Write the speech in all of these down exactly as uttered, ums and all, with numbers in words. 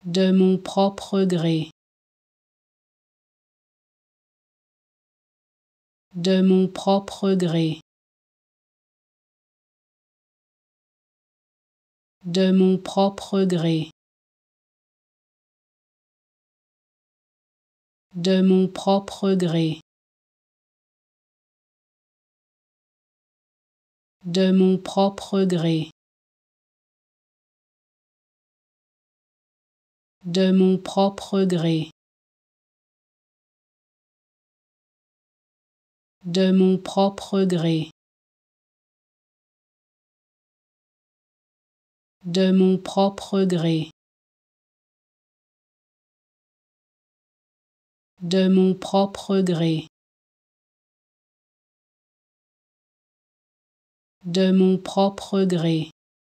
De mon propre gré. De mon propre gré. De mon propre gré. De mon propre gré. De mon propre gré. De mon propre gré. De mon propre gré. De mon propre gré. De mon propre gré. De mon propre gré.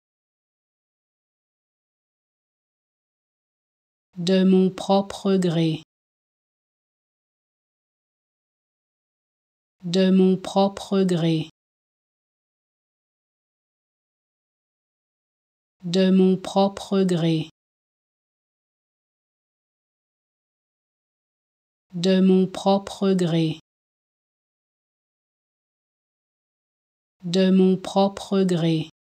De mon propre gré. De mon propre gré. De mon propre gré. De mon propre gré. De mon propre gré.